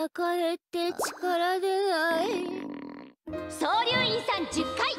抱えて力出ない。 総龍院さん10回